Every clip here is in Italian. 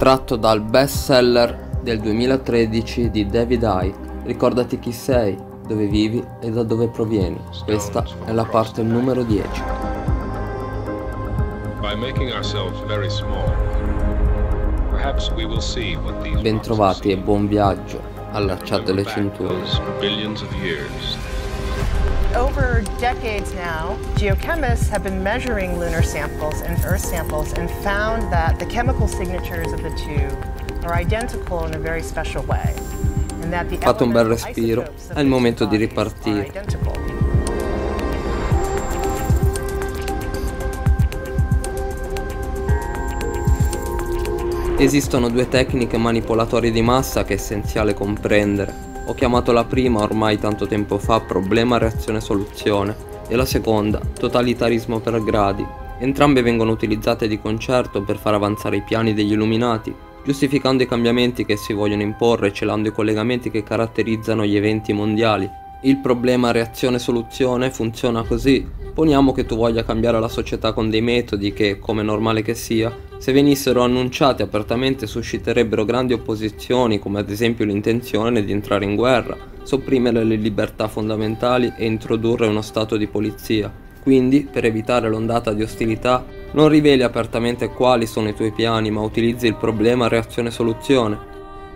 tratto dal bestseller del 2013 di David Icke, Ricordati chi sei, dove vivi e da dove provieni. Questa è la parte numero 10. Bentrovati e buon viaggio, allacciate le cinture. Over decades now, geochemists have been measuring lunar samples and Earth samples and found that the chemical signatures of the two are identical in a very special way. And that the Fate un bel respiro, è il momento di ripartire. Esistono due tecniche manipolatorie di massa che è essenziale comprendere. Ho chiamato la prima ormai tanto tempo fa problema reazione soluzione e la seconda totalitarismo per gradi. Entrambe vengono utilizzate di concerto per far avanzare i piani degli illuminati, giustificando i cambiamenti che si vogliono imporre e celando i collegamenti che caratterizzano gli eventi mondiali. Il problema reazione soluzione funziona così. Poniamo che tu voglia cambiare la società con dei metodi che, come normale che sia, se venissero annunciati apertamente susciterebbero grandi opposizioni, come ad esempio l'intenzione di entrare in guerra, sopprimere le libertà fondamentali e introdurre uno stato di polizia. Quindi, per evitare l'ondata di ostilità, non riveli apertamente quali sono i tuoi piani, ma utilizzi il problema reazione-soluzione.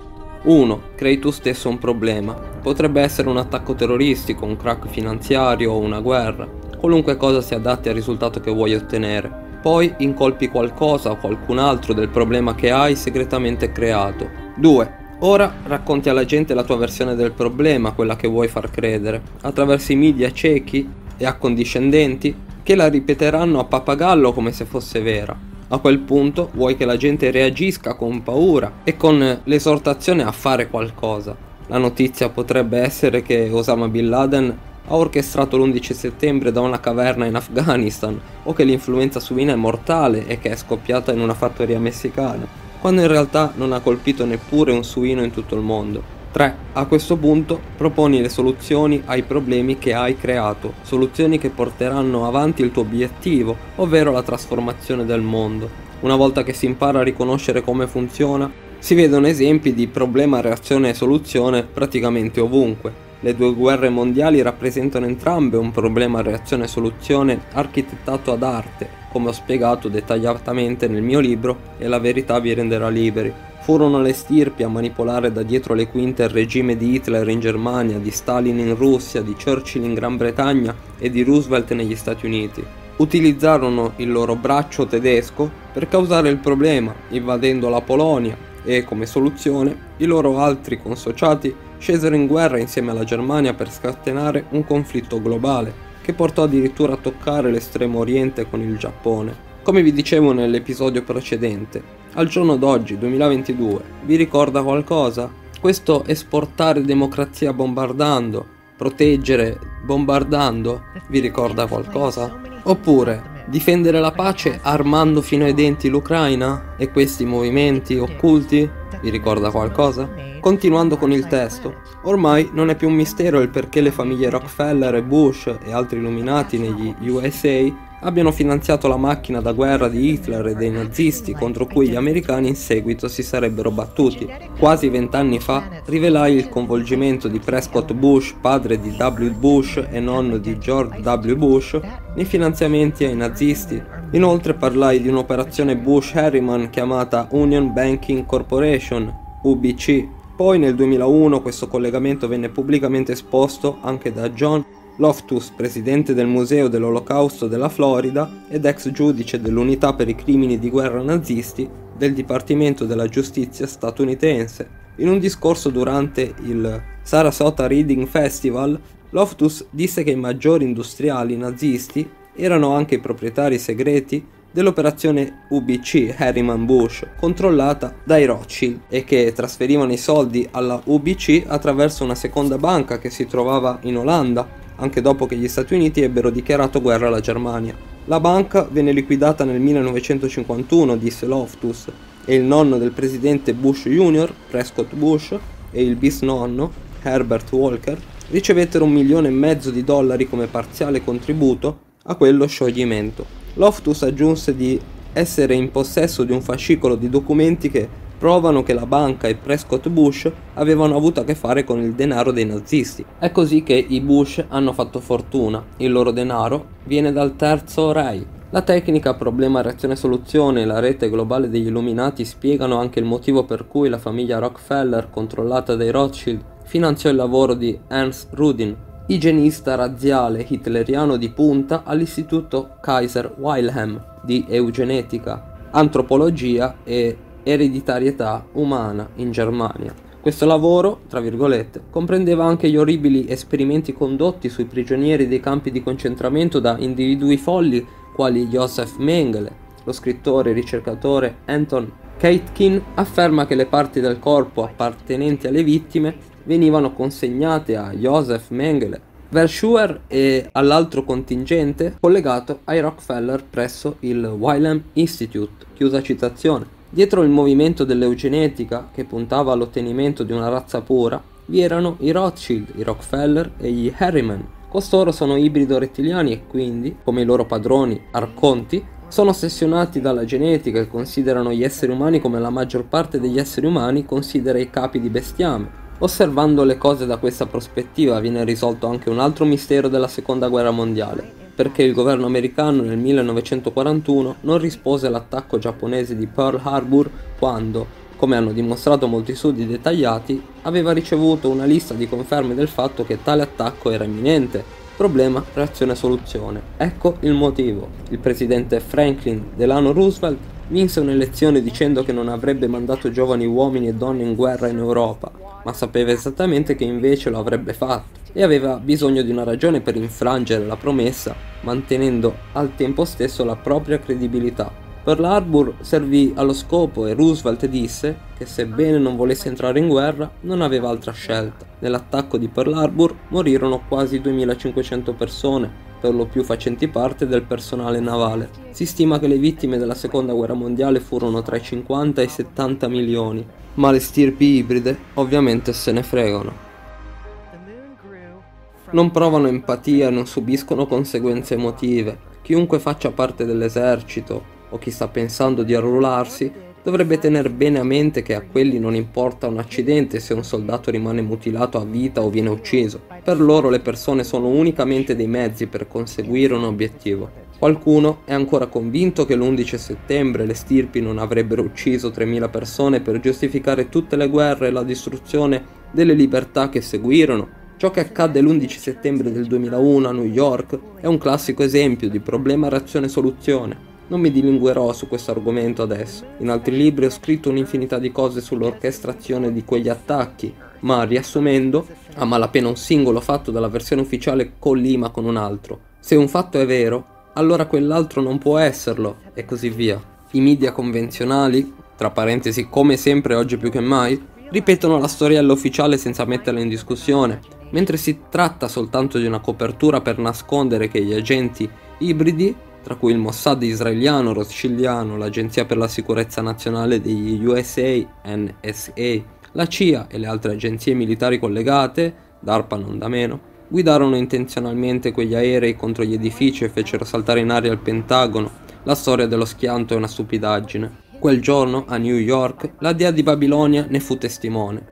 1. Crei tu stesso un problema. Potrebbe essere un attacco terroristico, un crack finanziario o una guerra. Qualunque cosa si adatti al risultato che vuoi ottenere. Poi incolpi qualcosa o qualcun altro del problema che hai segretamente creato. 2. Ora racconti alla gente la tua versione del problema, quella che vuoi far credere, attraverso i media ciechi e accondiscendenti che la ripeteranno a pappagallo come se fosse vera. A quel punto vuoi che la gente reagisca con paura e con l'esortazione a fare qualcosa. La notizia potrebbe essere che Osama Bin Laden ha orchestrato l'11 settembre da una caverna in Afghanistan, o che l'influenza suina è mortale e che è scoppiata in una fattoria messicana, quando in realtà non ha colpito neppure un suino in tutto il mondo. 3. A questo punto proponi le soluzioni ai problemi che hai creato, soluzioni che porteranno avanti il tuo obiettivo, ovvero la trasformazione del mondo. Una volta che si impara a riconoscere come funziona, si vedono esempi di problema, reazione e soluzione praticamente ovunque. Le due guerre mondiali rappresentano entrambe un problema reazione-soluzione architettato ad arte, come ho spiegato dettagliatamente nel mio libro E la verità vi renderà liberi. Furono le stirpi a manipolare da dietro le quinte il regime di Hitler in Germania, di Stalin in Russia, di Churchill in Gran Bretagna e di Roosevelt negli Stati Uniti. Utilizzarono il loro braccio tedesco per causare il problema, invadendo la Polonia, e come soluzione i loro altri consociati scesero in guerra insieme alla Germania per scatenare un conflitto globale, che portò addirittura a toccare l'estremo oriente con il Giappone. Come vi dicevo nell'episodio precedente, al giorno d'oggi, 2022, vi ricorda qualcosa? Questo esportare democrazia bombardando, proteggere bombardando, vi ricorda qualcosa? Oppure difendere la pace armando fino ai denti l'Ucraina? E questi movimenti occulti? Vi ricorda qualcosa? Continuando con il testo, ormai non è più un mistero il perché le famiglie Rockefeller e Bush e altri illuminati negli USA abbiano finanziato la macchina da guerra di Hitler e dei nazisti contro cui gli americani in seguito si sarebbero battuti. Quasi 20 anni fa rivelai il coinvolgimento di Prescott Bush, padre di W. Bush e nonno di George W. Bush, nei finanziamenti ai nazisti. Inoltre parlai di un'operazione Bush-Harriman chiamata Union Banking Corporation, UBC. Poi nel 2001 questo collegamento venne pubblicamente esposto anche da John Loftus, presidente del Museo dell'Olocausto della Florida ed ex giudice dell'unità per i crimini di guerra nazisti del Dipartimento della Giustizia statunitense. In un discorso durante il Sarasota Reading Festival, Loftus disse che i maggiori industriali nazisti erano anche i proprietari segreti dell'operazione UBC Harriman Bush, controllata dai Rothschild, e che trasferivano i soldi alla UBC attraverso una seconda banca che si trovava in Olanda, anche dopo che gli Stati Uniti ebbero dichiarato guerra alla Germania. La banca venne liquidata nel 1951, disse Loftus, e il nonno del presidente Bush Jr., Prescott Bush, e il bisnonno, Herbert Walker, ricevettero $1,5 milioni come parziale contributo a quello scioglimento. Loftus aggiunse di essere in possesso di un fascicolo di documenti che provano che la banca e Prescott Bush avevano avuto a che fare con il denaro dei nazisti. È così che i Bush hanno fatto fortuna, il loro denaro viene dal Terzo Reich. La tecnica problema-reazione-soluzione e la rete globale degli Illuminati spiegano anche il motivo per cui la famiglia Rockefeller, controllata dai Rothschild, finanziò il lavoro di Ernst Rudin, igienista razziale hitleriano di punta all'Istituto Kaiser Wilhelm di eugenetica, antropologia e ereditarietà umana in Germania. Questo lavoro, tra virgolette, comprendeva anche gli orribili esperimenti condotti sui prigionieri dei campi di concentramento da individui folli quali Joseph Mengele. Lo scrittore e ricercatore Anton Keitkin afferma che le parti del corpo appartenenti alle vittime venivano consegnate a Joseph Mengele, Verschuer e all'altro contingente collegato ai Rockefeller presso il Wilhelm Institute. Chiusa citazione. Dietro il movimento dell'eugenetica, che puntava all'ottenimento di una razza pura, vi erano i Rothschild, i Rockefeller e gli Harriman. Costoro sono ibrido rettiliani e quindi, come i loro padroni, arconti, sono ossessionati dalla genetica e considerano gli esseri umani come la maggior parte degli esseri umani considera i capi di bestiame. Osservando le cose da questa prospettiva viene risolto anche un altro mistero della Seconda Guerra Mondiale, perché il governo americano nel 1941 non rispose all'attacco giapponese di Pearl Harbor quando, come hanno dimostrato molti studi dettagliati, aveva ricevuto una lista di conferme del fatto che tale attacco era imminente. Problema, reazione, soluzione. Ecco il motivo. Il presidente Franklin Delano Roosevelt vinse un'elezione dicendo che non avrebbe mandato giovani uomini e donne in guerra in Europa, ma sapeva esattamente che invece lo avrebbe fatto e aveva bisogno di una ragione per infrangere la promessa, mantenendo al tempo stesso la propria credibilità. Pearl Harbor servì allo scopo e Roosevelt disse che sebbene non volesse entrare in guerra non aveva altra scelta. Nell'attacco di Pearl Harbor morirono quasi 2500 persone, per lo più facenti parte del personale navale. Si stima che le vittime della Seconda Guerra Mondiale furono tra i 50 e i 70 milioni, ma le stirpi ibride ovviamente se ne fregano. Non provano empatia e non subiscono conseguenze emotive. Chiunque faccia parte dell'esercito o chi sta pensando di arruolarsi dovrebbe tenere bene a mente che a quelli non importa un accidente se un soldato rimane mutilato a vita o viene ucciso. Per loro le persone sono unicamente dei mezzi per conseguire un obiettivo. Qualcuno è ancora convinto che l'11 settembre le stirpi non avrebbero ucciso 3.000 persone per giustificare tutte le guerre e la distruzione delle libertà che seguirono. Ciò che accadde l'11 settembre del 2001 a New York è un classico esempio di problema-reazione-soluzione. Non mi dilungherò su questo argomento adesso. In altri libri ho scritto un'infinità di cose sull'orchestrazione di quegli attacchi, ma riassumendo, a malapena un singolo fatto dalla versione ufficiale collima con un altro. Se un fatto è vero, allora quell'altro non può esserlo, e così via. I media convenzionali, tra parentesi come sempre oggi più che mai, ripetono la storiella ufficiale senza metterla in discussione, mentre si tratta soltanto di una copertura per nascondere che gli agenti ibridi, tra cui il Mossad israeliano, rothschildiano, l'Agenzia per la Sicurezza Nazionale degli USA, NSA, la CIA e le altre agenzie militari collegate, DARPA non da meno, guidarono intenzionalmente quegli aerei contro gli edifici e fecero saltare in aria il Pentagono. La storia dello schianto è una stupidaggine. Quel giorno, a New York, la dea di Babilonia ne fu testimone.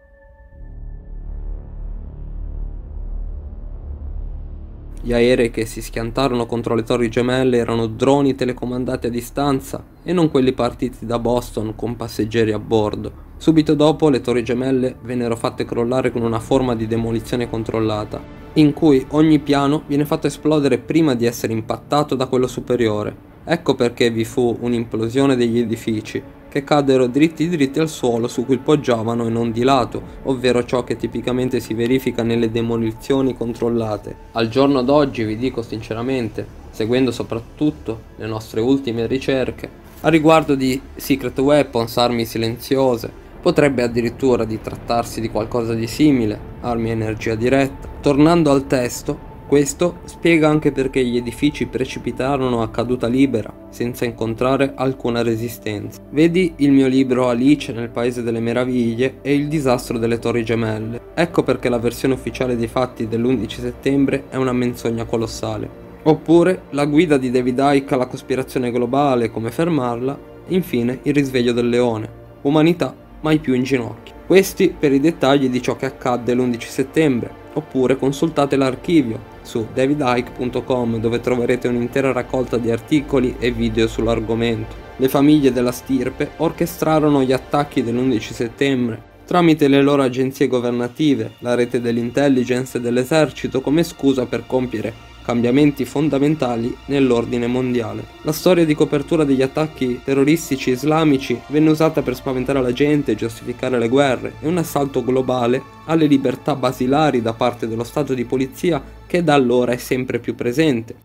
Gli aerei che si schiantarono contro le Torri Gemelle erano droni telecomandati a distanza e non quelli partiti da Boston con passeggeri a bordo. Subito dopo le Torri Gemelle vennero fatte crollare con una forma di demolizione controllata, in cui ogni piano viene fatto esplodere prima di essere impattato da quello superiore. Ecco perché vi fu un'implosione degli edifici, che caddero dritti al suolo su cui poggiavano e non di lato, ovvero ciò che tipicamente si verifica nelle demolizioni controllate. Al giorno d'oggi vi dico sinceramente, seguendo soprattutto le nostre ultime ricerche, a riguardo di secret weapons, armi silenziose, potrebbe addirittura di trattarsi di qualcosa di simile, armi a energia diretta. Tornando al testo, questo spiega anche perché gli edifici precipitarono a caduta libera, senza incontrare alcuna resistenza. Vedi il mio libro Alice nel Paese delle Meraviglie e il disastro delle Torri Gemelle. Ecco perché la versione ufficiale dei fatti dell'11 settembre è una menzogna colossale. Oppure la guida di David Icke alla cospirazione globale, come fermarla, infine il risveglio del leone. Umanità mai più in ginocchio. Questi per i dettagli di ciò che accadde l'11 settembre, oppure consultate l'archivio su davidicke.com, dove troverete un'intera raccolta di articoli e video sull'argomento. Le famiglie della stirpe orchestrarono gli attacchi dell'11 settembre tramite le loro agenzie governative, la rete dell'intelligence e dell'esercito come scusa per compiere cambiamenti fondamentali nell'ordine mondiale. La storia di copertura degli attacchi terroristici islamici venne usata per spaventare la gente e giustificare le guerre e un assalto globale alle libertà basilari da parte dello Stato di polizia che da allora è sempre più presente.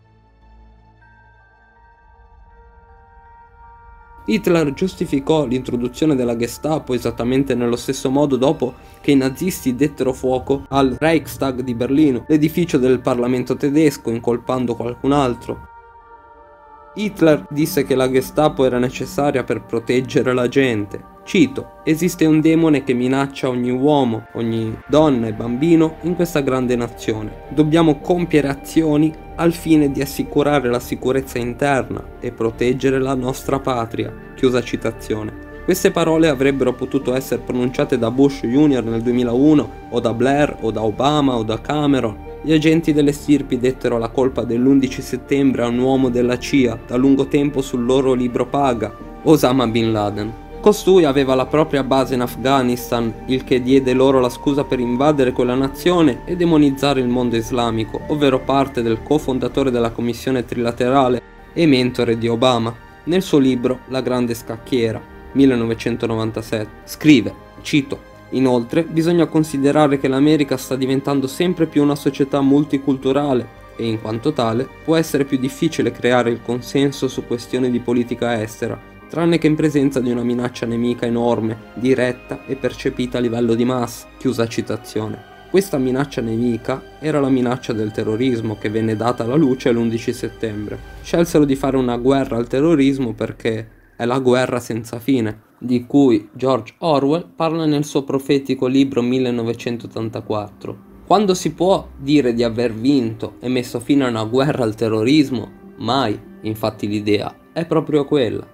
Hitler giustificò l'introduzione della Gestapo esattamente nello stesso modo dopo che i nazisti dettero fuoco al Reichstag di Berlino, l'edificio del Parlamento tedesco, incolpando qualcun altro. Hitler disse che la Gestapo era necessaria per proteggere la gente. Cito: esiste un demone che minaccia ogni uomo, ogni donna e bambino in questa grande nazione. Dobbiamo compiere azioni al fine di assicurare la sicurezza interna e proteggere la nostra patria. Chiusa citazione. Queste parole avrebbero potuto essere pronunciate da Bush Jr. nel 2001, o da Blair, o da Obama, o da Cameron. Gli agenti delle stirpi dettero la colpa dell'11 settembre a un uomo della CIA, da lungo tempo sul loro libro paga, Osama Bin Laden. Costui aveva la propria base in Afghanistan, il che diede loro la scusa per invadere quella nazione e demonizzare il mondo islamico, ovvero parte del cofondatore della Commissione Trilaterale e mentore di Obama. Nel suo libro La grande scacchiera, 1997, scrive, cito: inoltre, bisogna considerare che l'America sta diventando sempre più una società multiculturale e, in quanto tale, può essere più difficile creare il consenso su questioni di politica estera, tranne che in presenza di una minaccia nemica enorme, diretta e percepita a livello di massa. Chiusa citazione. Questa minaccia nemica era la minaccia del terrorismo che venne data alla luce l'11 settembre. Scelsero di fare una guerra al terrorismo perché è la guerra senza fine, di cui George Orwell parla nel suo profetico libro 1984. Quando si può dire di aver vinto e messo fine a una guerra al terrorismo? Mai, infatti l'idea è proprio quella.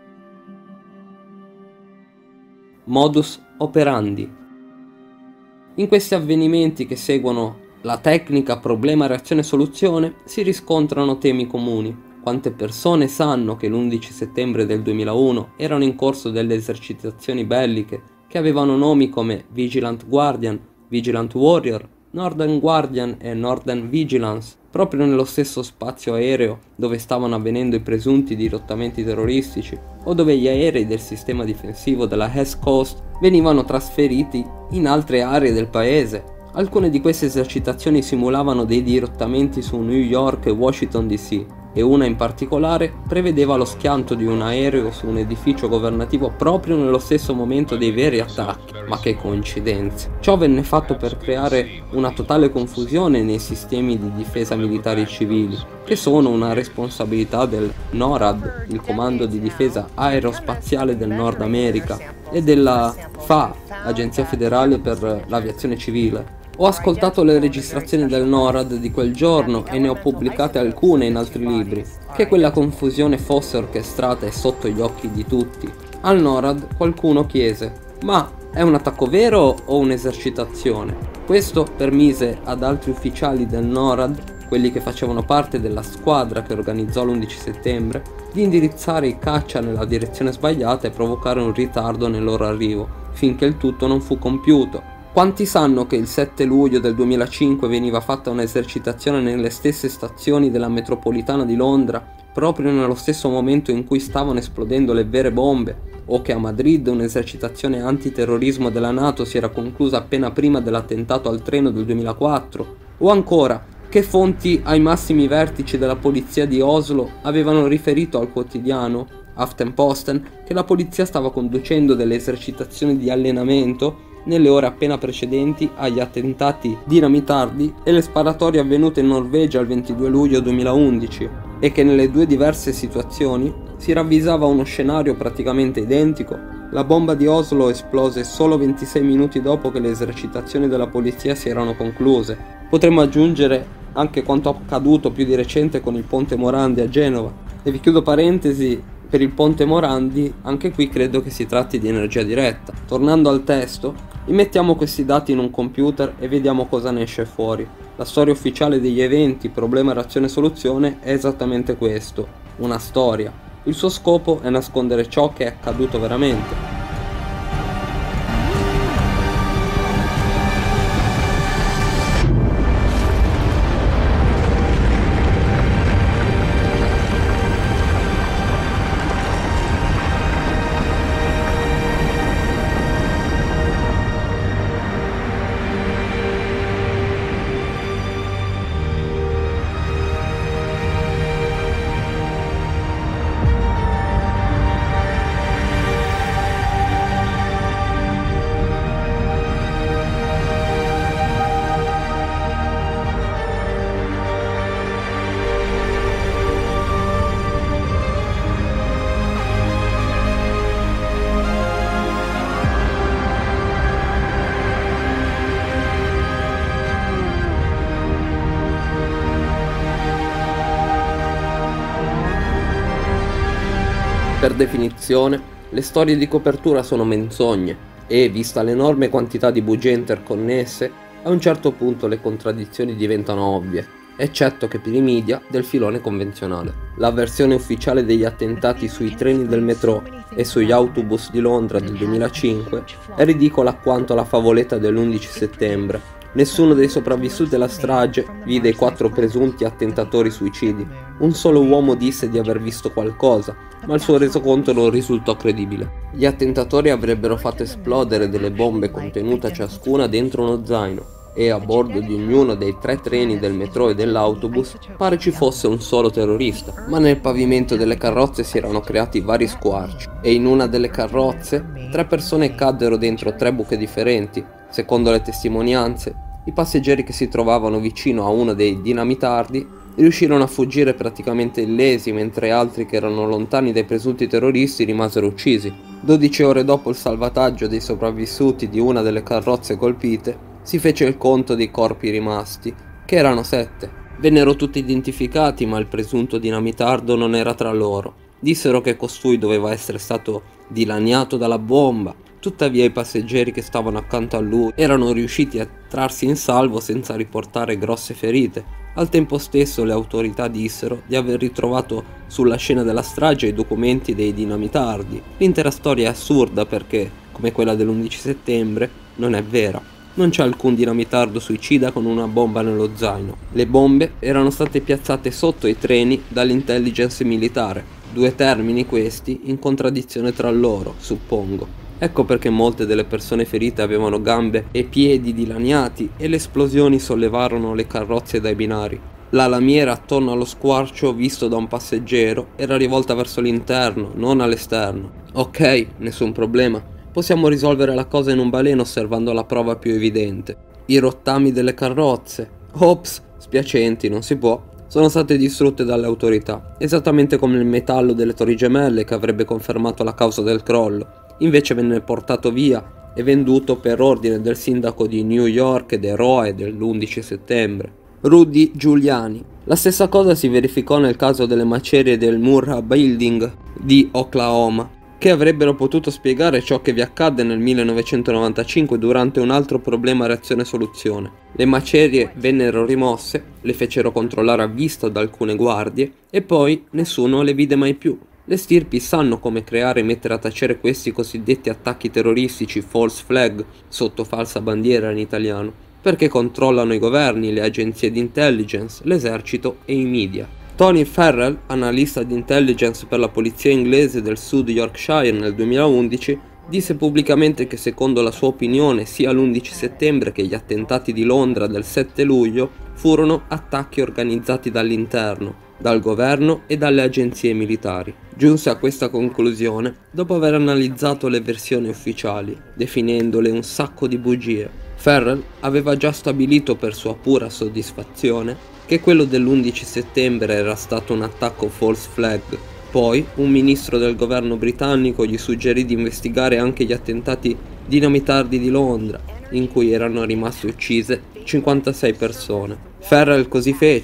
Modus operandi. In questi avvenimenti che seguono la tecnica problema-reazione-soluzione si riscontrano temi comuni. Quante persone sanno che l'11 settembre del 2001 erano in corso delle esercitazioni belliche che avevano nomi come Vigilant Guardian, Vigilant Warrior, Northern Guardian e Northern Vigilance, proprio nello stesso spazio aereo dove stavano avvenendo i presunti dirottamenti terroristici, o dove gli aerei del sistema difensivo della Hess Coast venivano trasferiti in altre aree del paese. Alcune di queste esercitazioni simulavano dei dirottamenti su New York e Washington DC, e una in particolare prevedeva lo schianto di un aereo su un edificio governativo proprio nello stesso momento dei veri attacchi. Ma che coincidenza! Ciò venne fatto per creare una totale confusione nei sistemi di difesa militari civili, che sono una responsabilità del NORAD, il Comando di Difesa Aerospaziale del Nord America, e della FAA, Agenzia Federale per l'Aviazione Civile. Ho ascoltato le registrazioni del NORAD di quel giorno e ne ho pubblicate alcune in altri libri. Che quella confusione fosse orchestrata e sotto gli occhi di tutti. Al NORAD qualcuno chiese: ma è un attacco vero o un'esercitazione? Questo permise ad altri ufficiali del NORAD, quelli che facevano parte della squadra che organizzò l'11 settembre, di indirizzare i caccia nella direzione sbagliata e provocare un ritardo nel loro arrivo, finché il tutto non fu compiuto. Quanti sanno che il 7 luglio del 2005 veniva fatta un'esercitazione nelle stesse stazioni della metropolitana di Londra, proprio nello stesso momento in cui stavano esplodendo le vere bombe, o che a Madrid un'esercitazione antiterrorismo della NATO si era conclusa appena prima dell'attentato al treno del 2004, o ancora che fonti ai massimi vertici della polizia di Oslo avevano riferito al quotidiano Aftenposten che la polizia stava conducendo delle esercitazioni di allenamento nelle ore appena precedenti agli attentati dinamitardi e le sparatorie avvenute in Norvegia il 22 luglio 2011, e che nelle due diverse situazioni si ravvisava uno scenario praticamente identico. La bomba di Oslo esplose solo 26 minuti dopo che le esercitazioni della polizia si erano concluse. Potremmo aggiungere anche quanto accaduto più di recente con il ponte Morandi a Genova. E vi chiudo parentesi Per il ponte Morandi, anche qui credo che si tratti di energia diretta. Tornando al testo, immettiamo questi dati in un computer e vediamo cosa ne esce fuori. La storia ufficiale degli eventi, problema, reazione, soluzione è esattamente questo, una storia. Il suo scopo è nascondere ciò che è accaduto veramente. Per definizione, le storie di copertura sono menzogne e, vista l'enorme quantità di bugie interconnesse, a un certo punto le contraddizioni diventano ovvie, eccetto che per i media del filone convenzionale. La versione ufficiale degli attentati sui treni del metro e sugli autobus di Londra del 2005 è ridicola quanto la favoletta dell'11 settembre. Nessuno dei sopravvissuti alla strage vide i 4 presunti attentatori suicidi. Un solo uomo disse di aver visto qualcosa, ma il suo resoconto non risultò credibile. Gli attentatori avrebbero fatto esplodere delle bombe contenute ciascuna dentro uno zaino, e a bordo di ognuno dei 3 treni del metro e dell'autobus pare ci fosse un solo terrorista, ma nel pavimento delle carrozze si erano creati vari squarci, e in una delle carrozze 3 persone caddero dentro 3 buche differenti. Secondo le testimonianze, i passeggeri che si trovavano vicino a uno dei dinamitardi riuscirono a fuggire praticamente illesi, mentre altri che erano lontani dai presunti terroristi rimasero uccisi. 12 ore dopo il salvataggio dei sopravvissuti di una delle carrozze colpite, si fece il conto dei corpi rimasti, che erano 7. Vennero tutti identificati, ma il presunto dinamitardo non era tra loro. Dissero che costui doveva essere stato dilaniato dalla bomba. Tuttavia i passeggeri che stavano accanto a lui erano riusciti a trarsi in salvo senza riportare grosse ferite. Al tempo stesso le autorità dissero di aver ritrovato sulla scena della strage i documenti dei dinamitardi. L'intera storia è assurda perché, come quella dell'11 settembre, non è vera. Non c'è alcun dinamitardo suicida con una bomba nello zaino. Le bombe erano state piazzate sotto i treni dall'intelligence militare. 2 termini questi in contraddizione tra loro, suppongo. Ecco perché molte delle persone ferite avevano gambe e piedi dilaniati e le esplosioni sollevarono le carrozze dai binari. La lamiera attorno allo squarcio visto da un passeggero era rivolta verso l'interno, non all'esterno. Ok, nessun problema. Possiamo risolvere la cosa in un baleno osservando la prova più evidente. I rottami delle carrozze. Ops, spiacenti, non si può. Sono state distrutte dalle autorità, esattamente come il metallo delle torri gemelle che avrebbe confermato la causa del crollo. Invece venne portato via e venduto per ordine del sindaco di New York ed eroe dell'11 settembre, Rudy Giuliani. La stessa cosa si verificò nel caso delle macerie del Murrah Building di Oklahoma, che avrebbero potuto spiegare ciò che vi accadde nel 1995 durante un altro problema reazione-soluzione. Le macerie vennero rimosse, le fecero controllare a vista da alcune guardie e poi nessuno le vide mai più. Le stirpi sanno come creare e mettere a tacere questi cosiddetti attacchi terroristici false flag, sotto falsa bandiera in italiano, perché controllano i governi, le agenzie di intelligence, l'esercito e i media. Tony Farrell, analista di intelligence per la polizia inglese del Sud Yorkshire nel 2011, disse pubblicamente che secondo la sua opinione sia l'11 settembre che gli attentati di Londra del 7 luglio furono attacchi organizzati dall'interno, dal governo e dalle agenzie militari. Giunse a questa conclusione dopo aver analizzato le versioni ufficiali, definendole un sacco di bugie. Farrell aveva già stabilito per sua pura soddisfazione che quello dell'11 settembre era stato un attacco false flag. Poi un ministro del governo britannico gli suggerì di investigare anche gli attentati dinamitardi di Londra, in cui erano rimaste uccise 56 persone. Farrell così fece,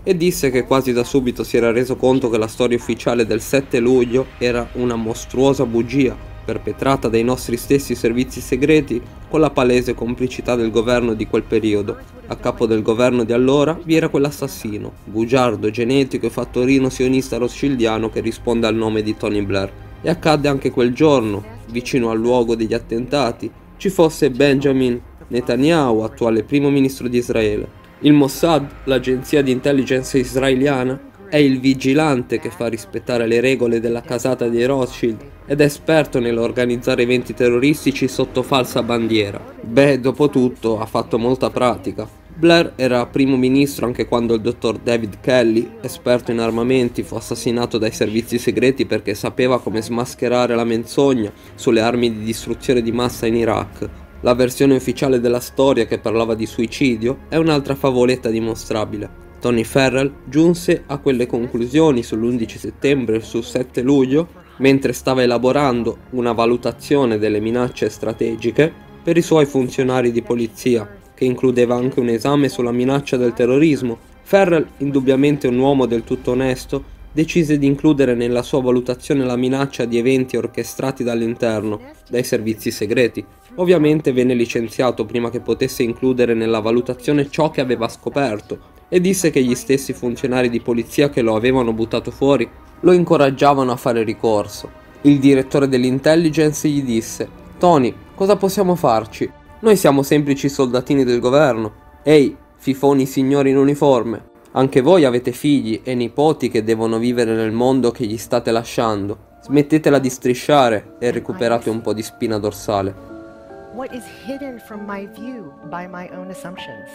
e disse che quasi da subito si era reso conto che la storia ufficiale del 7 luglio era una mostruosa bugia, perpetrata dai nostri stessi servizi segreti con la palese complicità del governo di quel periodo. A capo del governo di allora vi era quell'assassino, bugiardo, genetico e fattorino sionista rothschildiano che risponde al nome di Tony Blair. E accadde anche quel giorno, vicino al luogo degli attentati, ci fosse Benjamin Netanyahu, attuale primo ministro di Israele. Il Mossad, l'agenzia di intelligence israeliana, è il vigilante che fa rispettare le regole della casata dei Rothschild ed è esperto nell'organizzare eventi terroristici sotto falsa bandiera. Beh, dopo tutto, ha fatto molta pratica. Blair era primo ministro anche quando il dottor David Kelly, esperto in armamenti, fu assassinato dai servizi segreti perché sapeva come smascherare la menzogna sulle armi di distruzione di massa in Iraq. La versione ufficiale della storia, che parlava di suicidio, è un'altra favoletta dimostrabile. Tony Ferrell giunse a quelle conclusioni sull'11 settembre e sul 7 luglio mentre stava elaborando una valutazione delle minacce strategiche per i suoi funzionari di polizia, che includeva anche un esame sulla minaccia del terrorismo. Ferrell, indubbiamente un uomo del tutto onesto, decise di includere nella sua valutazione la minaccia di eventi orchestrati dall'interno, dai servizi segreti. Ovviamente venne licenziato prima che potesse includere nella valutazione ciò che aveva scoperto e disse che gli stessi funzionari di polizia che lo avevano buttato fuori lo incoraggiavano a fare ricorso. Il direttore dell'intelligence gli disse: «Tony, cosa possiamo farci? Noi siamo semplici soldatini del governo. Ehi, fifoni signori in uniforme, anche voi avete figli e nipoti che devono vivere nel mondo che gli state lasciando. Smettetela di strisciare e recuperate un po' di spina dorsale». What is hidden from my view by my own assumptions?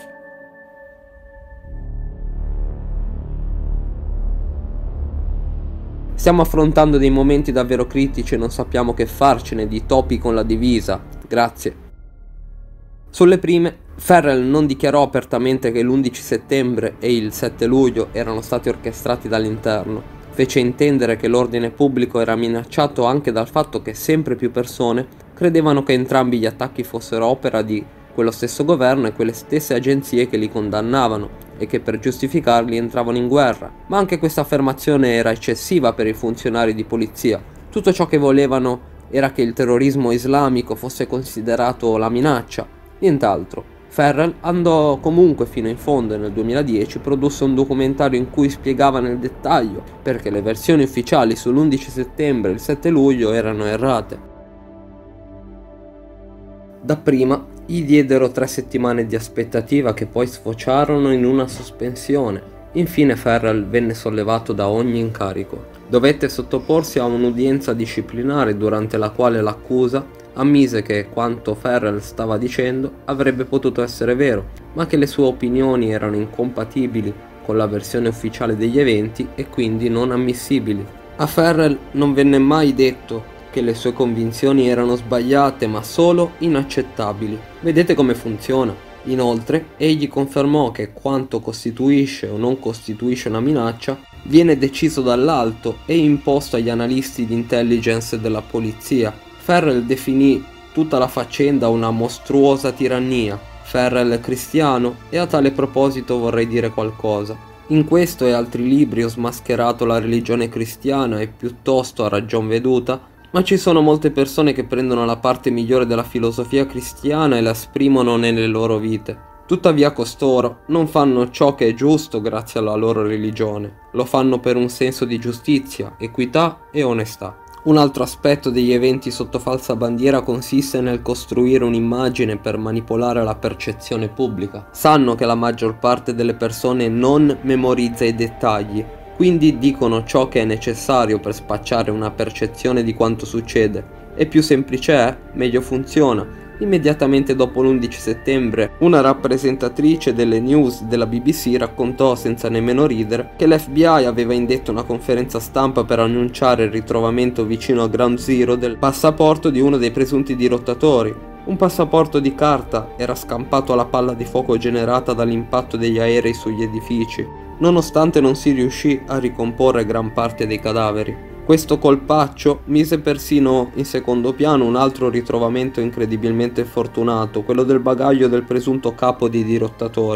Stiamo affrontando dei momenti davvero critici e non sappiamo che farcene di topi con la divisa. Grazie. Sulle prime, Ferrell non dichiarò apertamente che l'11 settembre e il 7 luglio erano stati orchestrati dall'interno. Fece intendere che l'ordine pubblico era minacciato anche dal fatto che sempre più persone credevano che entrambi gli attacchi fossero opera di quello stesso governo e quelle stesse agenzie che li condannavano e che per giustificarli entravano in guerra. Ma anche questa affermazione era eccessiva per i funzionari di polizia. Tutto ciò che volevano era che il terrorismo islamico fosse considerato la minaccia, nient'altro. Ferrell andò comunque fino in fondo e nel 2010 produsse un documentario in cui spiegava nel dettaglio perché le versioni ufficiali sull'11 settembre e il 7 luglio erano errate. Dapprima gli diedero 3 settimane di aspettativa che poi sfociarono in una sospensione. Infine Ferrell venne sollevato da ogni incarico. Dovette sottoporsi a un'udienza disciplinare durante la quale l'accusa ammise che quanto Ferrell stava dicendo avrebbe potuto essere vero, ma che le sue opinioni erano incompatibili con la versione ufficiale degli eventi e quindi non ammissibili. A Ferrell non venne mai detto che le sue convinzioni erano sbagliate, ma solo inaccettabili. Vedete come funziona? Inoltre, egli confermò che quanto costituisce o non costituisce una minaccia viene deciso dall'alto e imposto agli analisti di intelligence della polizia. Ferrell definì tutta la faccenda una mostruosa tirannia. Ferrell è cristiano e a tale proposito vorrei dire qualcosa. In questo e altri libri ho smascherato la religione cristiana e piuttosto a ragion veduta, ma ci sono molte persone che prendono la parte migliore della filosofia cristiana e la esprimono nelle loro vite. Tuttavia costoro non fanno ciò che è giusto grazie alla loro religione, lo fanno per un senso di giustizia, equità e onestà. Un altro aspetto degli eventi sotto falsa bandiera consiste nel costruire un'immagine per manipolare la percezione pubblica. Sanno che la maggior parte delle persone non memorizza i dettagli, quindi dicono ciò che è necessario per spacciare una percezione di quanto succede. E più semplice è, meglio funziona. Immediatamente dopo l'11 settembre, una rappresentatrice delle news della BBC raccontò senza nemmeno ridere che l'FBI aveva indetto una conferenza stampa per annunciare il ritrovamento vicino a Ground Zero del passaporto di uno dei presunti dirottatori. Un passaporto di carta era scampato alla palla di fuoco generata dall'impatto degli aerei sugli edifici, nonostante non si riuscì a ricomporre gran parte dei cadaveri. Questo colpaccio mise persino in secondo piano un altro ritrovamento incredibilmente fortunato, quello del bagaglio del presunto capo dei dirottatori.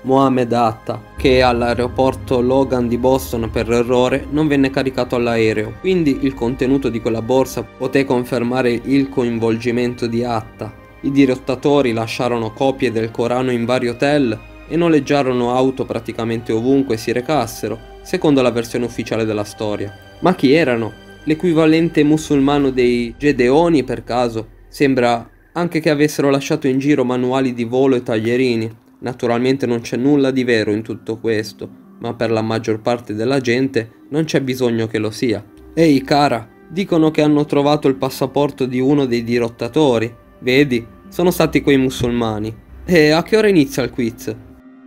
Mohamed Atta, che all'aeroporto Logan di Boston per errore non venne caricato all'aereo, quindi il contenuto di quella borsa poté confermare il coinvolgimento di Atta. I dirottatori lasciarono copie del Corano in vari hotel e noleggiarono auto praticamente ovunque si recassero, secondo la versione ufficiale della storia. Ma chi erano? L'equivalente musulmano dei Gedeoni per caso? Sembra anche che avessero lasciato in giro manuali di volo e taglierini. Naturalmente non c'è nulla di vero in tutto questo, ma per la maggior parte della gente non c'è bisogno che lo sia. Ehi cara, dicono che hanno trovato il passaporto di uno dei dirottatori. Vedi, sono stati quei musulmani. E a che ora inizia il quiz?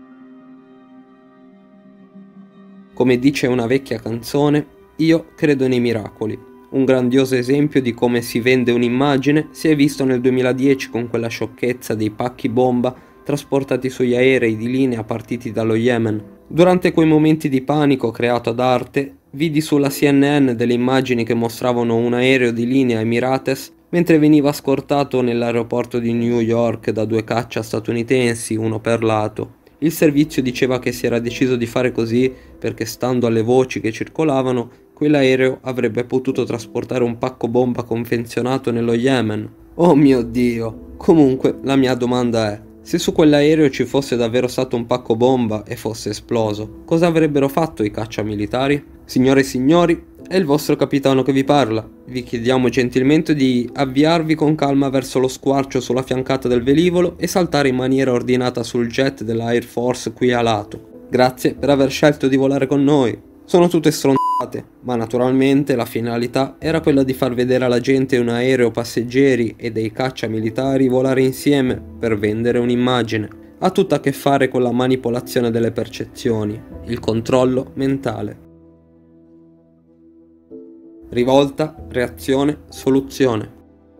Come dice una vecchia canzone, io credo nei miracoli. Un grandioso esempio di come si vende un'immagine si è visto nel 2010 con quella sciocchezza dei pacchi bomba trasportati sugli aerei di linea partiti dallo Yemen. Durante quei momenti di panico creato ad arte, vidi sulla CNN delle immagini che mostravano un aereo di linea Emirates mentre veniva scortato nell'aeroporto di New York da 2 caccia statunitensi, uno per lato. Il servizio diceva che si era deciso di fare così perché, stando alle voci che circolavano, quell'aereo avrebbe potuto trasportare un pacco bomba confezionato nello Yemen. Oh mio Dio! Comunque, la mia domanda è: se su quell'aereo ci fosse davvero stato un pacco bomba e fosse esploso, cosa avrebbero fatto i caccia militari? Signore e signori, è il vostro capitano che vi parla. Vi chiediamo gentilmente di avviarvi con calma verso lo squarcio sulla fiancata del velivolo e saltare in maniera ordinata sul jet della Air Force qui a lato. Grazie per aver scelto di volare con noi. Sono tutte stronzate, ma naturalmente la finalità era quella di far vedere alla gente un aereo passeggeri e dei caccia militari volare insieme per vendere un'immagine. Ha tutto a che fare con la manipolazione delle percezioni, il controllo mentale. Rivolta, reazione, soluzione.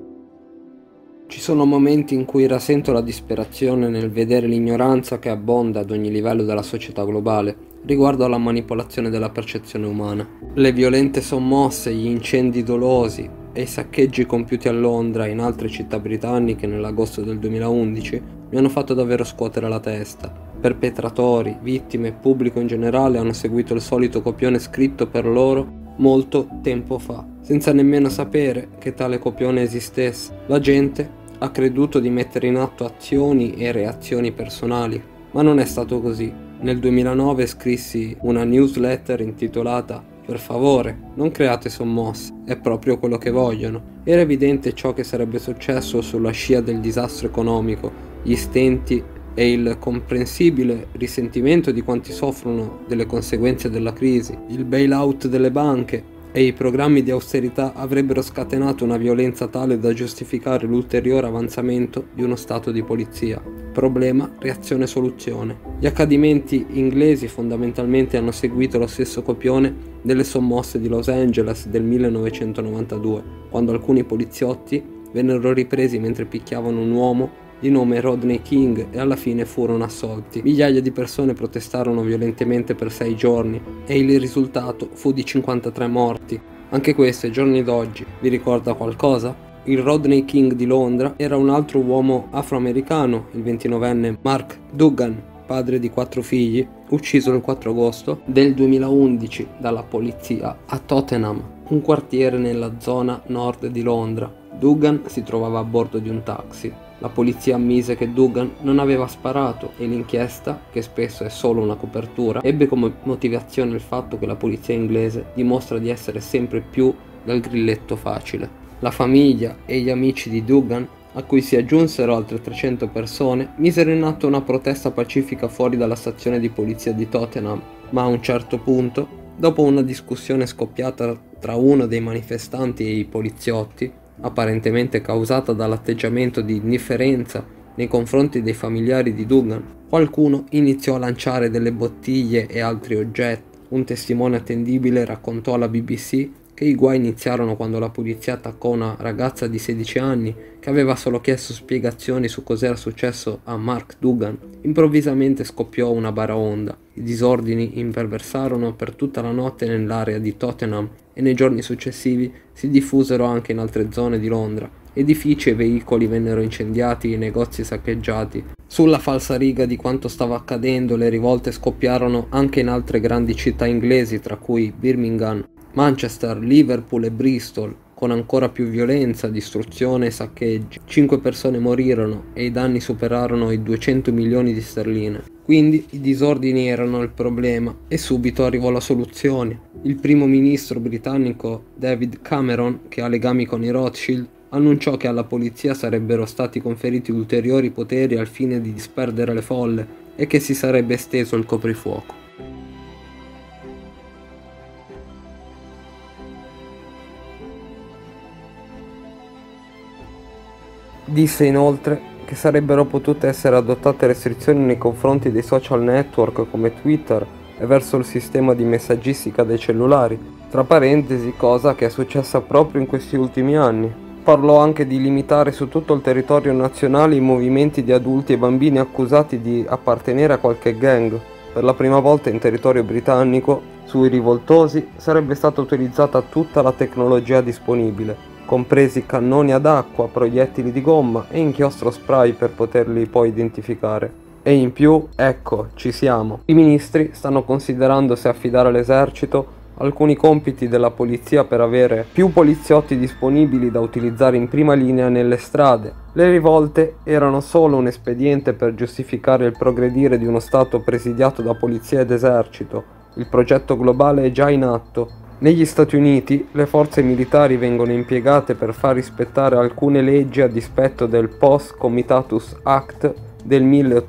Ci sono momenti in cui rasento la disperazione nel vedere l'ignoranza che abbonda ad ogni livello della società globale riguardo alla manipolazione della percezione umana. Le violente sommosse, gli incendi dolosi e i saccheggi compiuti a Londra e in altre città britanniche nell'agosto del 2011 mi hanno fatto davvero scuotere la testa. Perpetratori, vittime e pubblico in generale hanno seguito il solito copione scritto per loro molto tempo fa, senza nemmeno sapere che tale copione esistesse. La gente ha creduto di mettere in atto azioni e reazioni personali, ma non è stato così. Nel 2009 scrissi una newsletter intitolata "Per favore, non create sommosse, è proprio quello che vogliono". Era evidente ciò che sarebbe successo sulla scia del disastro economico, gli stenti e il comprensibile risentimento di quanti soffrono delle conseguenze della crisi. Il bailout delle banche e i programmi di austerità avrebbero scatenato una violenza tale da giustificare l'ulteriore avanzamento di uno stato di polizia. Problema, reazione, soluzione. Gli accadimenti inglesi fondamentalmente hanno seguito lo stesso copione delle sommosse di Los Angeles del 1992, quando alcuni poliziotti vennero ripresi mentre picchiavano un uomo di nome Rodney King e alla fine furono assolti. Migliaia di persone protestarono violentemente per 6 giorni e il risultato fu di 53 morti. Anche questo ai giorni d'oggi vi ricorda qualcosa? Il Rodney King di Londra era un altro uomo afroamericano, il 29enne Mark Duggan, padre di 4 figli, ucciso il 4 agosto del 2011 dalla polizia a Tottenham, un quartiere nella zona nord di Londra. Duggan si trovava a bordo di un taxi. La polizia ammise che Duggan non aveva sparato e l'inchiesta, che spesso è solo una copertura, ebbe come motivazione il fatto che la polizia inglese dimostra di essere sempre più dal grilletto facile. La famiglia e gli amici di Duggan, a cui si aggiunsero altre 300 persone, misero in atto una protesta pacifica fuori dalla stazione di polizia di Tottenham, ma a un certo punto, dopo una discussione scoppiata tra uno dei manifestanti e i poliziotti, apparentemente causata dall'atteggiamento di indifferenza nei confronti dei familiari di Duggan, qualcuno iniziò a lanciare delle bottiglie e altri oggetti. Un testimone attendibile raccontò alla BBC che i guai iniziarono quando la polizia attaccò una ragazza di 16 anni che aveva solo chiesto spiegazioni su cos'era successo a Mark Duggan. Improvvisamente scoppiò una baraonda. I disordini imperversarono per tutta la notte nell'area di Tottenham e nei giorni successivi si diffusero anche in altre zone di Londra. Edifici e veicoli vennero incendiati e negozi saccheggiati. Sulla falsariga di quanto stava accadendo, le rivolte scoppiarono anche in altre grandi città inglesi, tra cui Birmingham, Manchester, Liverpool e Bristol, con ancora più violenza, distruzione e saccheggi. 5 persone morirono e i danni superarono i 200 milioni di sterline. Quindi i disordini erano il problema e subito arrivò la soluzione. Il primo ministro britannico David Cameron, che ha legami con i Rothschild, annunciò che alla polizia sarebbero stati conferiti ulteriori poteri al fine di disperdere le folle e che si sarebbe esteso il coprifuoco. Disse inoltre che sarebbero potute essere adottate restrizioni nei confronti dei social network come Twitter e verso il sistema di messaggistica dei cellulari, tra parentesi, cosa che è successa proprio in questi ultimi anni. Parlò anche di limitare su tutto il territorio nazionale i movimenti di adulti e bambini accusati di appartenere a qualche gang. Per la prima volta in territorio britannico, sui rivoltosi sarebbe stata utilizzata tutta la tecnologia disponibile, compresi cannoni ad acqua, proiettili di gomma e inchiostro spray per poterli poi identificare. E in più, ecco, ci siamo. I ministri stanno considerando se affidare all'esercito alcuni compiti della polizia per avere più poliziotti disponibili da utilizzare in prima linea nelle strade. Le rivolte erano solo un espediente per giustificare il progredire di uno Stato presidiato da polizia ed esercito. Il progetto globale è già in atto. Negli Stati Uniti le forze militari vengono impiegate per far rispettare alcune leggi a dispetto del Post Comitatus Act del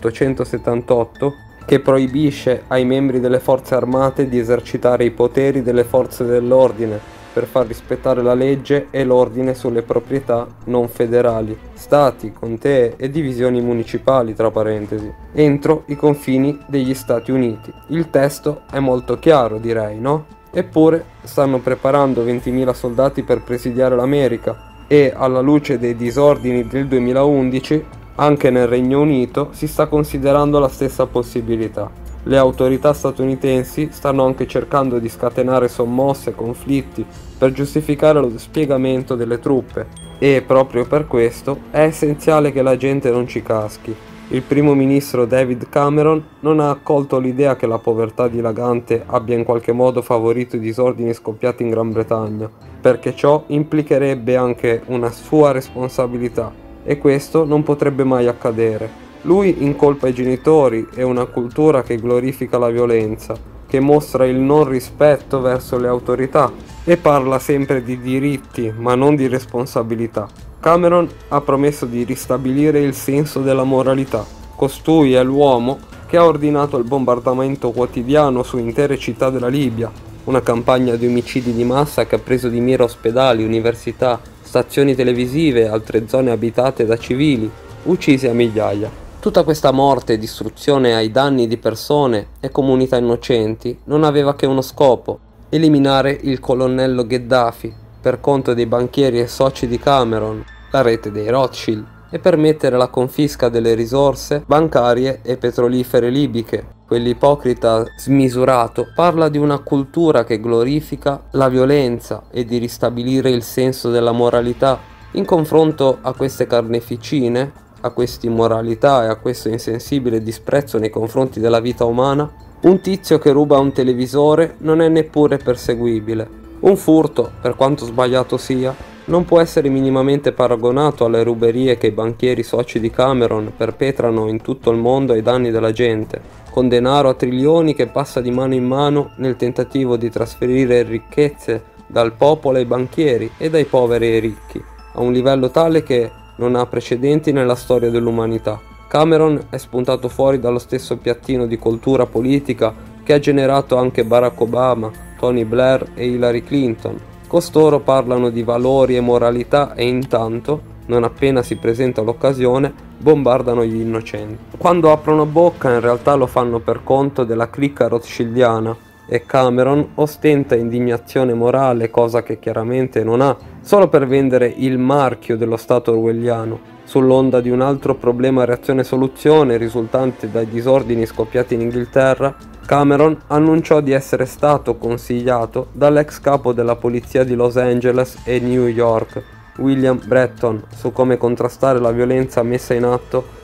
1878, che proibisce ai membri delle forze armate di esercitare i poteri delle forze dell'ordine per far rispettare la legge e l'ordine sulle proprietà non federali, stati, contee e divisioni municipali, tra parentesi, entro i confini degli Stati Uniti. Il testo è molto chiaro, direi, no? Eppure stanno preparando 20.000 soldati per presidiare l'America e, alla luce dei disordini del 2011, anche nel Regno Unito si sta considerando la stessa possibilità. Le autorità statunitensi stanno anche cercando di scatenare sommosse e conflitti per giustificare lo spiegamento delle truppe e, proprio per questo, è essenziale che la gente non ci caschi. Il primo ministro David Cameron non ha accolto l'idea che la povertà dilagante abbia in qualche modo favorito i disordini scoppiati in Gran Bretagna, perché ciò implicherebbe anche una sua responsabilità. E questo non potrebbe mai accadere. Lui incolpa i genitori e una cultura che glorifica la violenza, che mostra il non rispetto verso le autorità e parla sempre di diritti ma non di responsabilità. Cameron ha promesso di ristabilire il senso della moralità. Costui è l'uomo che ha ordinato il bombardamento quotidiano su intere città della Libia, una campagna di omicidi di massa che ha preso di mira ospedali, università, stazioni televisive e altre zone abitate da civili, uccisi a migliaia. Tutta questa morte e distruzione ai danni di persone e comunità innocenti non aveva che uno scopo: eliminare il colonnello Gheddafi per conto dei banchieri e soci di Cameron, la rete dei Rothschild, e permettere la confisca delle risorse bancarie e petrolifere libiche. Quell'ipocrita smisurato parla di una cultura che glorifica la violenza e di ristabilire il senso della moralità. In confronto a queste carneficine, a questa immoralità e a questo insensibile disprezzo nei confronti della vita umana, un tizio che ruba un televisore non è neppure perseguibile. Un furto, per quanto sbagliato sia, non può essere minimamente paragonato alle ruberie che i banchieri soci di Cameron perpetrano in tutto il mondo ai danni della gente, con denaro a trilioni che passa di mano in mano nel tentativo di trasferire ricchezze dal popolo ai banchieri e dai poveri ai ricchi, a un livello tale che non ha precedenti nella storia dell'umanità. Cameron è spuntato fuori dallo stesso piattino di cultura politica che ha generato anche Barack Obama, Tony Blair e Hillary Clinton. Costoro parlano di valori e moralità e intanto, non appena si presenta l'occasione, bombardano gli innocenti. Quando aprono bocca in realtà lo fanno per conto della cricca rothschildiana e Cameron ostenta indignazione morale, cosa che chiaramente non ha, solo per vendere il marchio dello Stato orwelliano, sull'onda di un altro problema reazione-soluzione risultante dai disordini scoppiati in Inghilterra. Cameron annunciò di essere stato consigliato dall'ex capo della polizia di Los Angeles e New York, William Bratton, su come contrastare la violenza messa in atto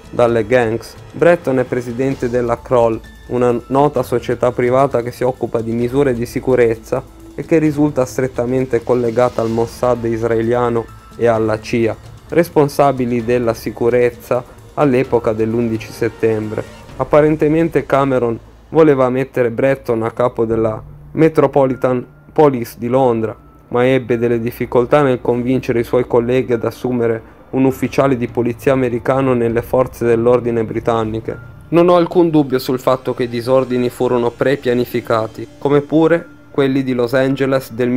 dalle gangs. Breton è presidente della Kroll, una nota società privata che si occupa di misure di sicurezza e che risulta strettamente collegata al Mossad israeliano e alla CIA, responsabili della sicurezza all'epoca dell'11 settembre. Apparentemente Cameron voleva mettere Breton a capo della Metropolitan Police di Londra, ma ebbe delle difficoltà nel convincere i suoi colleghi ad assumere un ufficiale di polizia americano nelle forze dell'ordine britanniche. Non ho alcun dubbio sul fatto che i disordini furono pre-pianificati, come pure quelli di Los Angeles del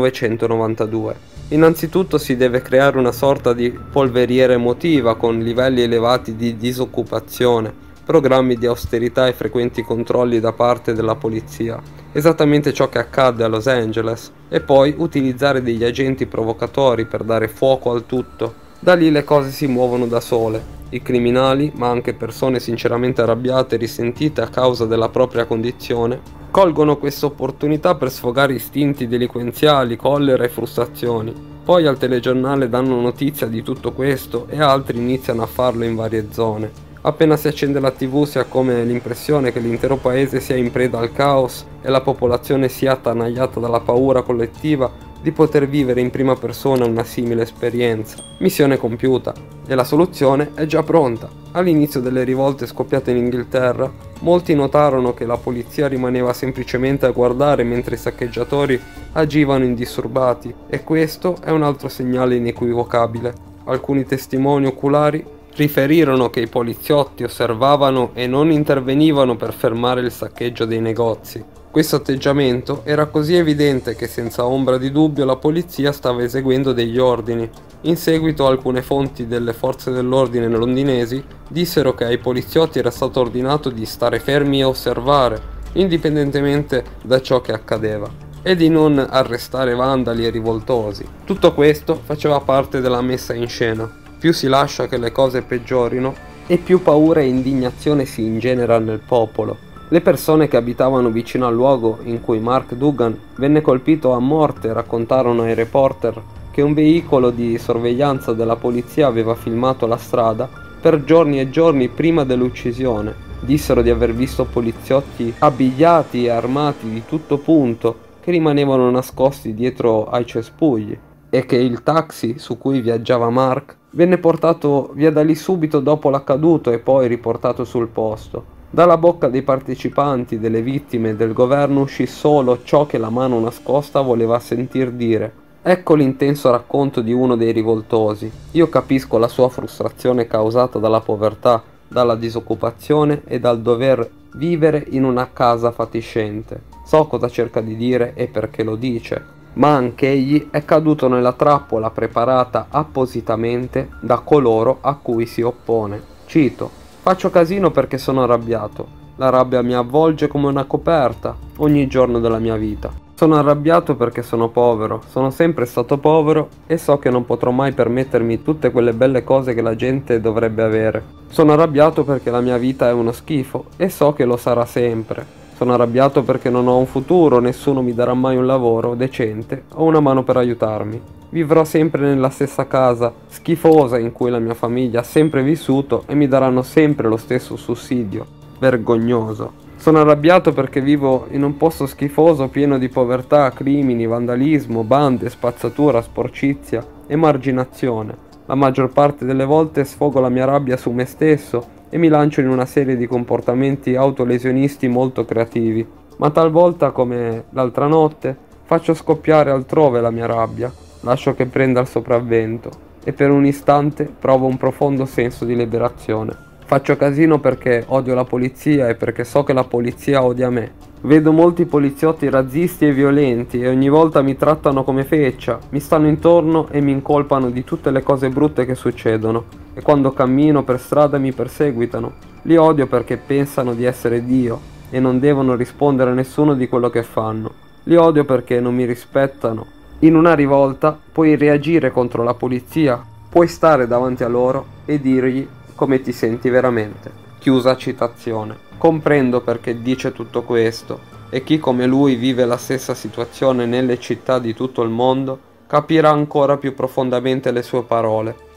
1992. Innanzitutto si deve creare una sorta di polveriera emotiva con livelli elevati di disoccupazione, programmi di austerità e frequenti controlli da parte della polizia, esattamente ciò che accadde a Los Angeles, e poi utilizzare degli agenti provocatori per dare fuoco al tutto. Da lì le cose si muovono da sole. I criminali, ma anche persone sinceramente arrabbiate e risentite a causa della propria condizione, colgono questa opportunità per sfogare istinti delinquenziali, collera e frustrazioni. Poi al telegiornale danno notizia di tutto questo e altri iniziano a farlo in varie zone. Appena si accende la TV si ha come l'impressione che l'intero paese sia in preda al caos e la popolazione sia attanagliata dalla paura collettiva di poter vivere in prima persona una simile esperienza. Missione compiuta, e la soluzione è già pronta. All'inizio delle rivolte scoppiate in Inghilterra, molti notarono che la polizia rimaneva semplicemente a guardare mentre i saccheggiatori agivano indisturbati, e questo è un altro segnale inequivocabile. Alcuni testimoni oculari riferirono che i poliziotti osservavano e non intervenivano per fermare il saccheggio dei negozi. Questo atteggiamento era così evidente che senza ombra di dubbio la polizia stava eseguendo degli ordini. In seguito alcune fonti delle forze dell'ordine londinesi dissero che ai poliziotti era stato ordinato di stare fermi e osservare, indipendentemente da ciò che accadeva, e di non arrestare vandali e rivoltosi. Tutto questo faceva parte della messa in scena. Più si lascia che le cose peggiorino e più paura e indignazione si ingenera nel popolo. Le persone che abitavano vicino al luogo in cui Mark Dugan venne colpito a morte raccontarono ai reporter che un veicolo di sorveglianza della polizia aveva filmato la strada per giorni e giorni prima dell'uccisione. Dissero di aver visto poliziotti abbigliati e armati di tutto punto che rimanevano nascosti dietro ai cespugli, e che il taxi su cui viaggiava Mark venne portato via da lì subito dopo l'accaduto e poi riportato sul posto. Dalla bocca dei partecipanti, delle vittime e del governo uscì solo ciò che la mano nascosta voleva sentir dire. Ecco l'intenso racconto di uno dei rivoltosi. Io capisco la sua frustrazione causata dalla povertà, dalla disoccupazione e dal dover vivere in una casa fatiscente. So cosa cerca di dire e perché lo dice. Ma anch'egli è caduto nella trappola preparata appositamente da coloro a cui si oppone. Cito: faccio casino perché sono arrabbiato. La rabbia mi avvolge come una coperta ogni giorno della mia vita. Sono arrabbiato perché sono povero, sono sempre stato povero e so che non potrò mai permettermi tutte quelle belle cose che la gente dovrebbe avere. Sono arrabbiato perché la mia vita è uno schifo e so che lo sarà sempre. Sono arrabbiato perché non ho un futuro, nessuno mi darà mai un lavoro decente o una mano per aiutarmi. Vivrò sempre nella stessa casa schifosa in cui la mia famiglia ha sempre vissuto e mi daranno sempre lo stesso sussidio. Vergognoso. Sono arrabbiato perché vivo in un posto schifoso pieno di povertà, crimini, vandalismo, bande, spazzatura, sporcizia, emarginazione. La maggior parte delle volte sfogo la mia rabbia su me stesso e mi lancio in una serie di comportamenti autolesionisti molto creativi, ma talvolta, come l'altra notte, faccio scoppiare altrove la mia rabbia, lascio che prenda il sopravvento e per un istante provo un profondo senso di liberazione. Faccio casino perché odio la polizia e perché so che la polizia odia me. Vedo molti poliziotti razzisti e violenti e ogni volta mi trattano come feccia, mi stanno intorno e mi incolpano di tutte le cose brutte che succedono, e quando cammino per strada mi perseguitano. Li odio perché pensano di essere Dio e non devono rispondere a nessuno di quello che fanno. Li odio perché non mi rispettano. In una rivolta puoi reagire contro la polizia, puoi stare davanti a loro e dirgli come ti senti veramente. Chiusa citazione. Comprendo perché dice tutto questo, e chi come lui vive la stessa situazione nelle città di tutto il mondo capirà ancora più profondamente le sue parole.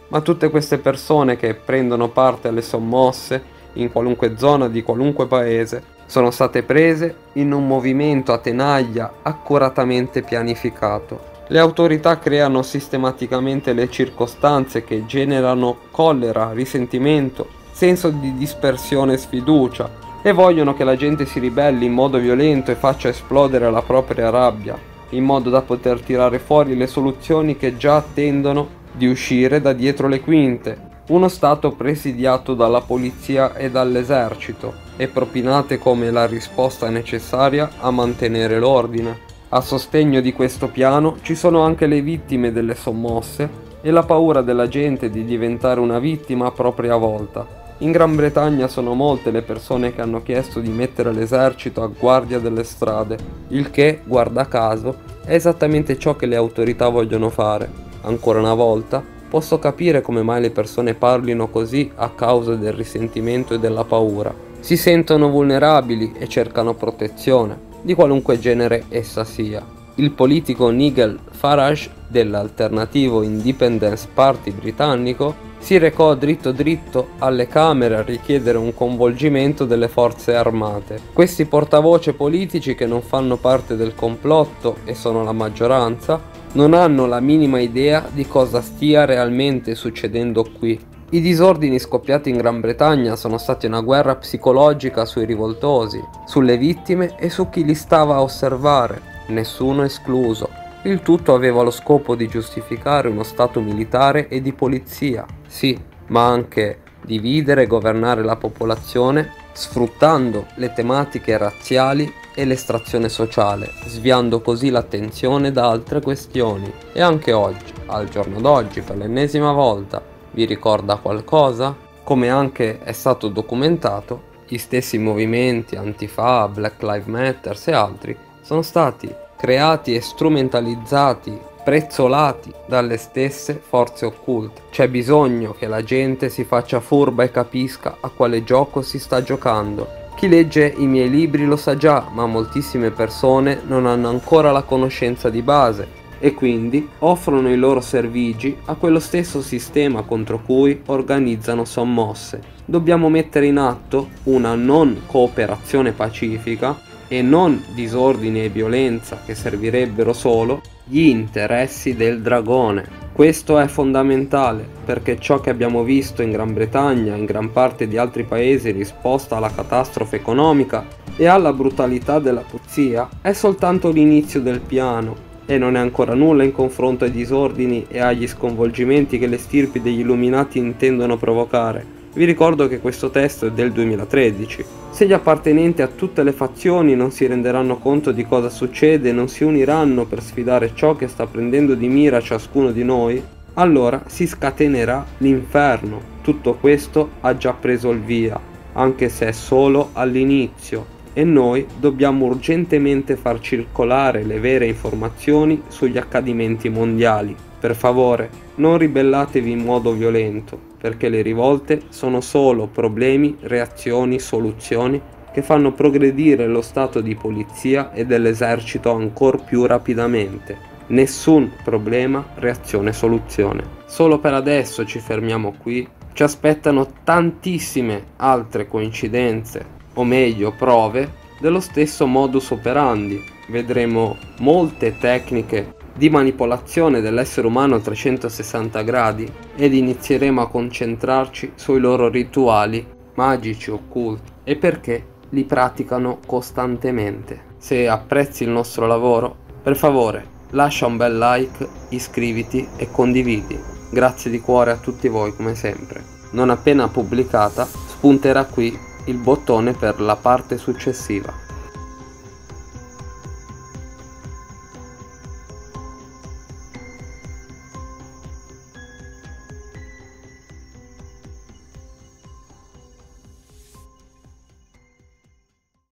ma tutte queste persone che prendono parte alle sommosse in qualunque zona di qualunque paese sono state prese in un movimento a tenaglia accuratamente pianificato. Le autorità creano sistematicamente le circostanze che generano collera, risentimento, senso di dispersione e sfiducia, e vogliono che la gente si ribelli in modo violento e faccia esplodere la propria rabbia, in modo da poter tirare fuori le soluzioni che già attendono di uscire da dietro le quinte. Uno Stato presidiato dalla polizia e dall'esercito e propinate come la risposta necessaria a mantenere l'ordine. A sostegno di questo piano ci sono anche le vittime delle sommosse e la paura della gente di diventare una vittima a propria volta. In Gran Bretagna sono molte le persone che hanno chiesto di mettere l'esercito a guardia delle strade, il che, guarda caso, è esattamente ciò che le autorità vogliono fare. Ancora una volta, posso capire come mai le persone parlino così a causa del risentimento e della paura. Si sentono vulnerabili e cercano protezione, di qualunque genere essa sia. Il politico Nigel Farage dell'alternativo Independence Party britannico si recò dritto alle Camere a richiedere un coinvolgimento delle forze armate. Questi portavoce politici, che non fanno parte del complotto e sono la maggioranza, non hanno la minima idea di cosa stia realmente succedendo qui. I disordini scoppiati in Gran Bretagna sono stati una guerra psicologica sui rivoltosi, sulle vittime e su chi li stava a osservare, nessuno escluso. Il tutto aveva lo scopo di giustificare uno stato militare e di polizia, sì, ma anche dividere e governare la popolazione sfruttando le tematiche razziali e l'estrazione sociale, sviando così l'attenzione da altre questioni. E anche oggi, al giorno d'oggi, per l'ennesima volta, vi ricorda qualcosa? Come anche è stato documentato, gli stessi movimenti Antifa, Black Lives Matter e altri sono stati creati e strumentalizzati, prezzolati dalle stesse forze occulte. C'è bisogno che la gente si faccia furba e capisca a quale gioco si sta giocando. Chi legge i miei libri lo sa già, ma moltissime persone non hanno ancora la conoscenza di base e quindi offrono i loro servigi a quello stesso sistema contro cui organizzano sommosse. Dobbiamo mettere in atto una non cooperazione pacifica e non disordine e violenza che servirebbero solo gli interessi del dragone. Questo è fondamentale perché ciò che abbiamo visto in Gran Bretagna e in gran parte di altri paesi in risposta alla catastrofe economica e alla brutalità della polizia è soltanto l'inizio del piano e non è ancora nulla in confronto ai disordini e agli sconvolgimenti che le stirpi degli illuminati intendono provocare. Vi ricordo che questo testo è del 2013. Se gli appartenenti a tutte le fazioni non si renderanno conto di cosa succede e non si uniranno per sfidare ciò che sta prendendo di mira ciascuno di noi, allora si scatenerà l'inferno. Tutto questo ha già preso il via, anche se è solo all'inizio, e noi dobbiamo urgentemente far circolare le vere informazioni sugli accadimenti mondiali. Per favore, non ribellatevi in modo violento, perché le rivolte sono solo problemi, reazioni, soluzioni che fanno progredire lo stato di polizia e dell'esercito ancora più rapidamente. Nessun problema, reazione, soluzione. Solo per adesso ci fermiamo qui. Ci aspettano tantissime altre coincidenze, o meglio prove, dello stesso modus operandi. Vedremo molte tecniche di manipolazione dell'essere umano a 360 gradi ed inizieremo a concentrarci sui loro rituali magici occulti e perché li praticano costantemente. Se apprezzi il nostro lavoro, per favore lascia un bel like, iscriviti e condividi. Grazie di cuore a tutti voi come sempre. Non appena pubblicata spunterà qui il bottone per la parte successiva.